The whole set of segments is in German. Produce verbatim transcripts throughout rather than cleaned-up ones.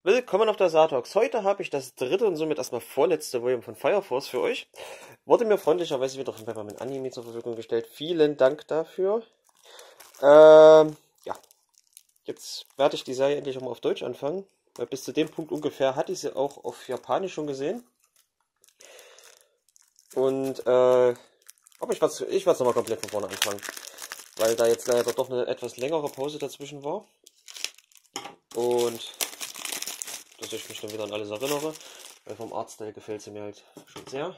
Willkommen auf der Satox. Heute habe ich das dritte und somit erstmal vorletzte Volume von Fire Force für euch. Wurde mir freundlicherweise wieder von Peppermint Anime zur Verfügung gestellt. Vielen Dank dafür. Ähm, ja. Jetzt werde ich die Serie endlich auch mal auf Deutsch anfangen. Weil bis zu dem Punkt ungefähr hatte ich sie auch auf Japanisch schon gesehen. Und, äh, aber ich werde ich es nochmal komplett von vorne anfangen. Weil da jetzt leider doch eine etwas längere Pause dazwischen war. Und dass ich mich dann wieder an alles erinnere, weil vom Artstyle gefällt sie mir halt schon sehr.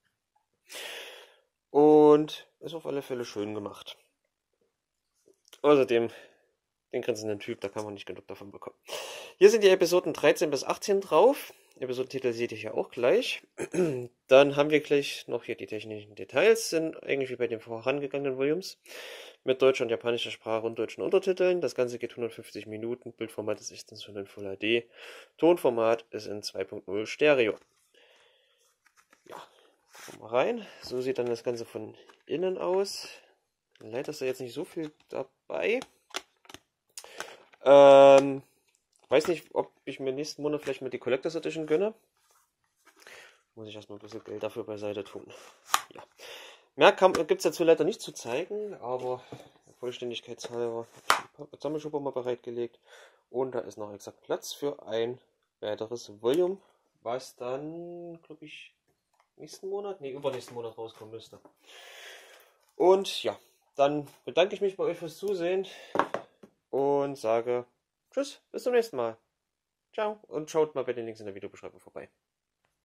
Und ist auf alle Fälle schön gemacht. Außerdem, den grinsenden Typ, da kann man nicht genug davon bekommen. Hier sind die Episoden dreizehn bis achtzehn drauf. Episodentitel seht ihr ja auch gleich. Dann haben wir gleich noch hier die technischen Details, sind eigentlich wie bei den vorangegangenen Volumes. Mit deutscher und japanischer Sprache und deutschen Untertiteln. Das Ganze geht hundertfünfzig Minuten. Bildformat ist sechzehn zu neun Full H D. Tonformat ist in zwei Punkt null Stereo. Ja, gucken wir mal rein. So sieht dann das Ganze von innen aus. Leider ist da jetzt nicht so viel dabei. Ähm, weiß nicht, ob ich mir nächsten Monat vielleicht mal die Collectors Edition gönne. Muss ich erstmal ein bisschen Geld dafür beiseite tun. Ja. Mehr gibt es dazu leider nicht zu zeigen, aber vollständigkeitshalber habe ich den Sammelschuber mal bereitgelegt. Und da ist noch exakt Platz für ein weiteres Volume, was dann, glaube ich, nächsten Monat, nee, übernächsten Monat rauskommen müsste. Und ja, dann bedanke ich mich bei euch fürs Zusehen und sage Tschüss, bis zum nächsten Mal. Ciao und schaut mal bei den Links in der Videobeschreibung vorbei.